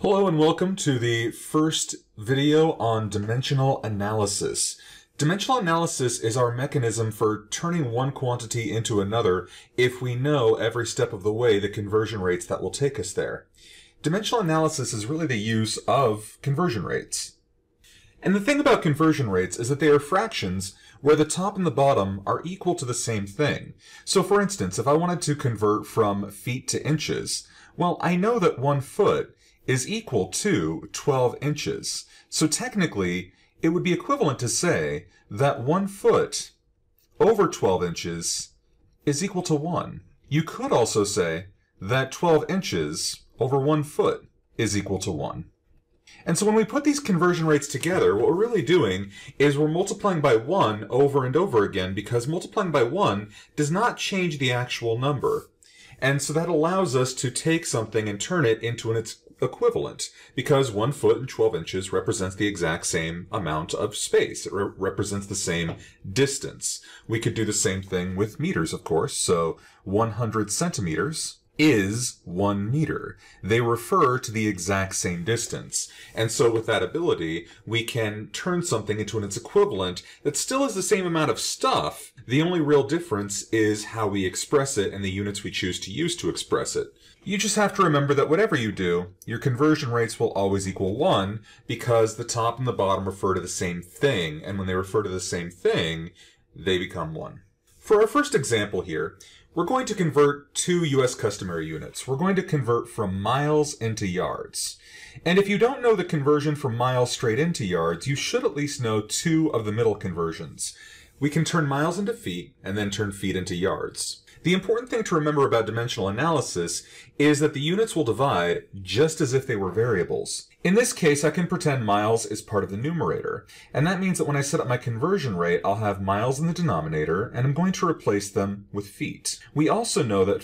Hello and welcome to the first video on dimensional analysis. Dimensional analysis is our mechanism for turning one quantity into another if we know every step of the way the conversion rates that will take us there. Dimensional analysis is really the use of conversion rates. And the thing about conversion rates is that they are fractions where the top and the bottom are equal to the same thing. So for instance, if I wanted to convert from feet to inches, well, I know that 1 foot is equal to 12 inches. So technically, it would be equivalent to say that 1 foot over 12 inches is equal to 1. You could also say that 12 inches over 1 foot is equal to 1. And so when we put these conversion rates together, what we're really doing is we're multiplying by 1 over and over again, because multiplying by 1 does not change the actual number. And so that allows us to take something and turn it into its equivalent, because 1 foot and 12 inches represents the exact same amount of space. It represents the same distance. We could do the same thing with meters, of course. So 100 centimeters is 1 meter. They refer to the exact same distance. And so with that ability, we can turn something into its equivalent that still is the same amount of stuff. The only real difference is how we express it and the units we choose to use to express it. You just have to remember that whatever you do, your conversion rates will always equal 1 because the top and the bottom refer to the same thing, and when they refer to the same thing, they become 1. For our first example here, we're going to convert 2 US Customary units. We're going to convert from miles into yards. And if you don't know the conversion from miles straight into yards, you should at least know 2 of the middle conversions. We can turn miles into feet and then turn feet into yards. The important thing to remember about dimensional analysis is that the units will divide just as if they were variables. In this case, I can pretend miles is part of the numerator, and that means that when I set up my conversion rate, I'll have miles in the denominator, and I'm going to replace them with feet. We also know that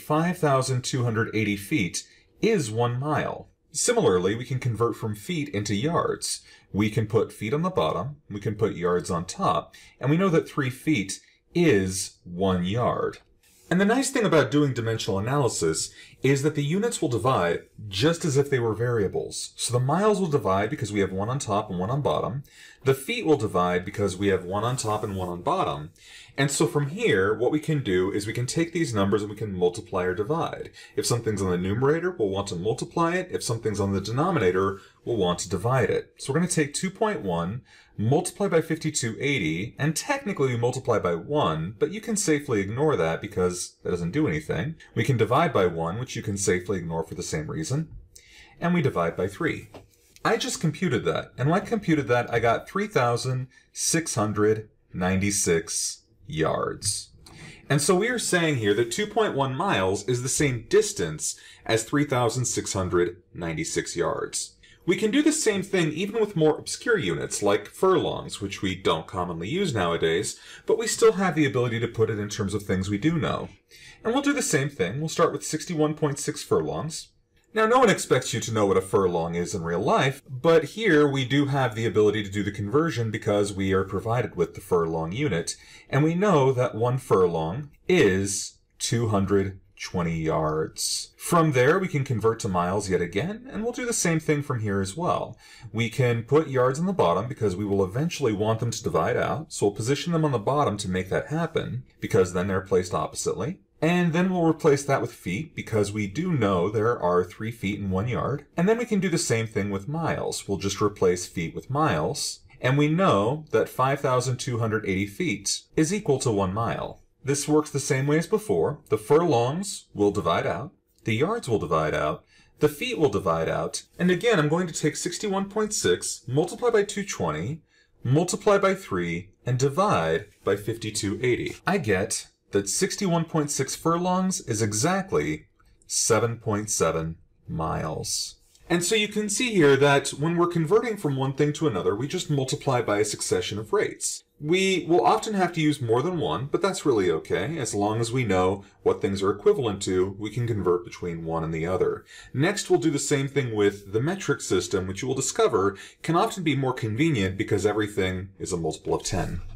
5,280 feet is 1 mile. Similarly, we can convert from feet into yards. We can put feet on the bottom, we can put yards on top, and we know that 3 feet is 1 yard. And the nice thing about doing dimensional analysis is that the units will divide just as if they were variables. So the miles will divide because we have 1 on top and 1 on bottom. The feet will divide because we have 1 on top and 1 on bottom. And so from here, what we can do is we can take these numbers and we can multiply or divide. If something's on the numerator, we'll want to multiply it. If something's on the denominator, we'll want to divide it. So we're going to take 2.1, multiply by 5280, and technically we multiply by 1, but you can safely ignore that because that doesn't do anything. We can divide by 1, which you can safely ignore for the same reason, and we divide by 3. I just computed that, and when I computed that, I got 3,696 yards. And so we are saying here that 2.1 miles is the same distance as 3,696 yards. We can do the same thing even with more obscure units like furlongs, which we don't commonly use nowadays, but we still have the ability to put it in terms of things we do know. And we'll do the same thing. We'll start with 61.6 furlongs. Now, no one expects you to know what a furlong is in real life, but here we do have the ability to do the conversion because we are provided with the furlong unit, and we know that 1 furlong is 220 yards. From there, we can convert to miles yet again, and we'll do the same thing from here as well. We can put yards on the bottom because we will eventually want them to divide out, so we'll position them on the bottom to make that happen, because then they're placed oppositely. And then we'll replace that with feet, because we do know there are 3 feet in 1 yard. And then we can do the same thing with miles. We'll just replace feet with miles, and we know that 5,280 feet is equal to 1 mile. This works the same way as before. The furlongs will divide out, the yards will divide out, the feet will divide out, and again I'm going to take 61.6, multiply by 220, multiply by 3, and divide by 5280. I get that 61.6 furlongs is exactly 7.7 miles. And so you can see here that when we're converting from one thing to another, we just multiply by a succession of rates. We will often have to use more than one, but that's really okay. As long as we know what things are equivalent to, we can convert between one and the other. Next, we'll do the same thing with the metric system, which you will discover can often be more convenient because everything is a multiple of 10.